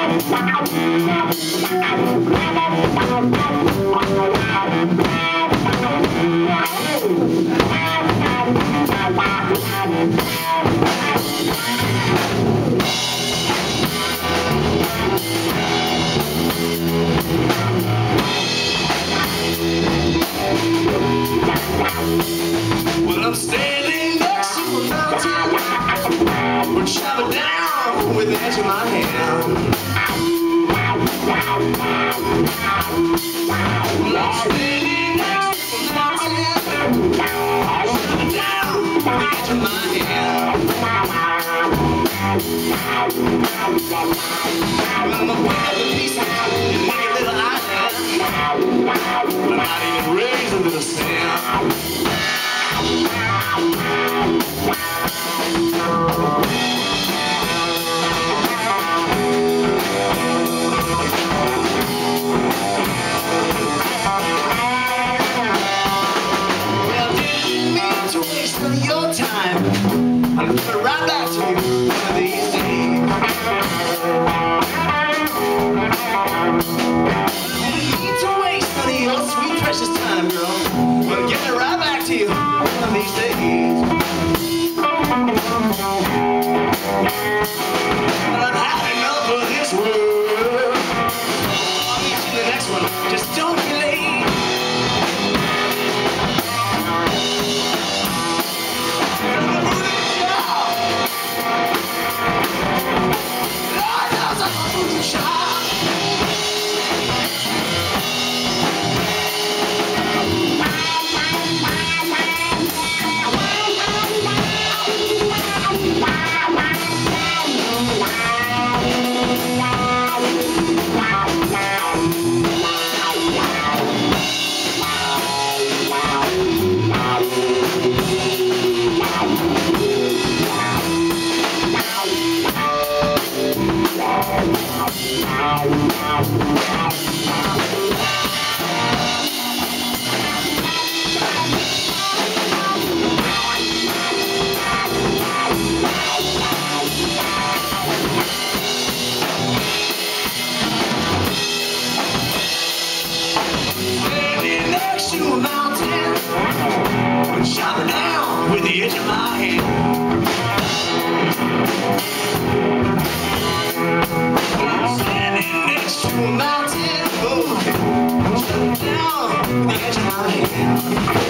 Well, I'm standing next to a mountain, we're chopping down with the edge of my hand. Well, I'm standing next to a mountain, chopping down with the edge of my hand. Well, I'm gonna pick up the pieces and make a little island, but I'm not even raised under the sand. Well, didn't mean to waste any of your time. I'm gonna put it right back to you one of these days. Didn't mean to waste any of your sweet precious time, girl. Well, give it right back to you one of these days. But I've had enough of this world. I'll meet you in the next one. Just don't be late. I'm the Voodoochild. I know I'm the Voodoochild. Standing next to a mountain, chopping down with the edge of my hand. Standing next to a mountain, chopping down with the edge of my hand.